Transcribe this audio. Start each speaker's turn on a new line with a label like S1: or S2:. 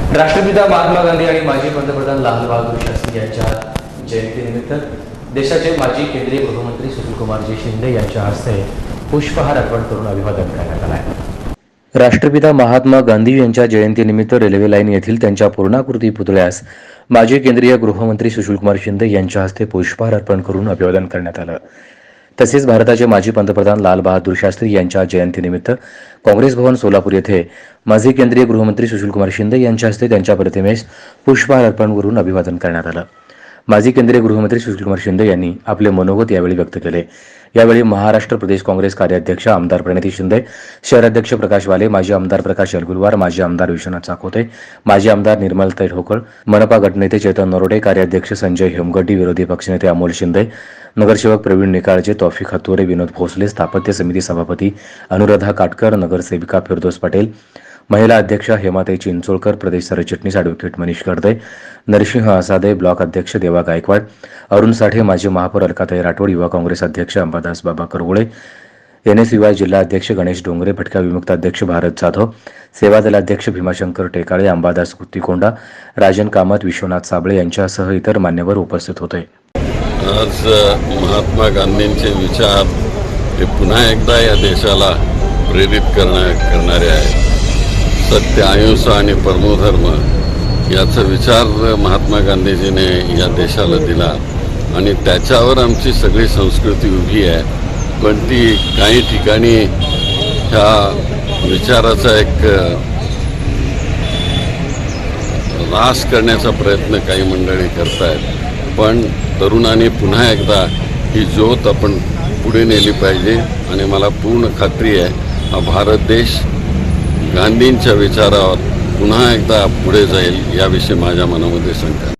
S1: राष्ट्रपिता महात्मा गांधी आणि माजी पंतप्रधान लाल बहादूर शास्त्री यांच्या जयंतीनिमित्त देशाचे माजी केंद्रीय गृहमंत्री सुशीलकुमारजी शिंदे यांच्या हस्ते पुष्पहार अर्पण करून अभिवादन करण्यात आले आहे। राष्ट्रपिता महात्मा गांधी यांच्या जयंतीनिमित्त रेल्वे लाईन येथील त्यांच्या पूर्णाकृती पुतळ्यास माजी केंद्रीय गृहमंत्री सुशीलकुमार शिंदे यांच्या हस्ते पुष्पहार अर्पण करून अभिवादन करण्यात आलं। तसेच भारताचे माजी पंतप्रधान लाल बहादूर शास्त्री यांच्या जयंतीनिमित्त काँग्रेस भवन सोलापूर येथे माजी केंद्रीय गृहमंत्री सुशीलकुमार शिंदे यांच्या हस्ते त्यांच्या प्रतिमेस पुष्पहार अर्पण करून अभिवादन करण्यात आलं। माजी केंद्रीय गृहमंत्री सुशीलकुमार शिंदे यांनी आपले मनोगत यावेळी व्यक्त केले। यावेळी महाराष्ट्र प्रदेश काँग्रेस कार्याध्यक्ष आमदार प्रणिती शिंदे, शहराध्यक्ष प्रकाश वाले, माजी आमदार प्रकाश अलगुलवार, माजी आमदार विश्वनाथ चाकोते, माजी आमदार निर्मलताई ठोकळ, मनपा गटनेते चेतन नरोडे, कार्याध्यक्ष संजय हेमगड्डी, विरोधी पक्षनेते अमोल शिंदे, नगरसेवक प्रवीण निकाळजे, तौफिक हत्तुरे, विनोद भोसले, स्थापत्य समिती सभापती अनुराधा काटकर, नगरसेविका फिरदोस पटेल, महिला अध्यक्षा हेमाताई चिंचोळकर, प्रदेश सरचिटणीस ॲडव्होकेट मनीष गर्दे, नरसिंह आसादे, ब्लॉक अध्यक्ष देवा गायकवाड, अरुण साठे, माजी महापौर अलकाताई राठोड, युवा काँग्रेस अध्यक्ष अंबादास बाबा करगुळे, NSUI जिल्हा अध्यक्ष गणेश डोंगरे, भटका विमुक्त अध्यक्ष भारत जाधव, सेवा दलाध्यक्ष भीमाशंकर टेकाळे, अंबादास कुत्तीकोंडा, राजन कामत, विश्वनाथ साबळे यांच्यासह इतर मान्यवर उपस्थित होते।
S2: आज महात्मा गांधींचे विचार हे पुन्हा एकदा या देशाला प्रेरित करणारे आहेत। सत्य, अहिंसा आणि परमोधर्म याचा विचार महात्मा गांधीजीने या देशाला दिला आणि त्याच्यावर आमची सगळी संस्कृती उभी आहे। पण ती काही ठिकाणी ह्या विचाराचा एक ऱ्हास करण्याचा प्रयत्न काही मंडळी करतायत। पण तरुणांनी पुन्हा एकदा ही ज्योत आपण पुढे नेली पाहिजे आणि मला पूर्ण खात्री आहे हा भारत देश गांधींच्या विचारावर पुन्हा एकदा पुढे जाईल याविषयी माझ्या मनामध्ये शंका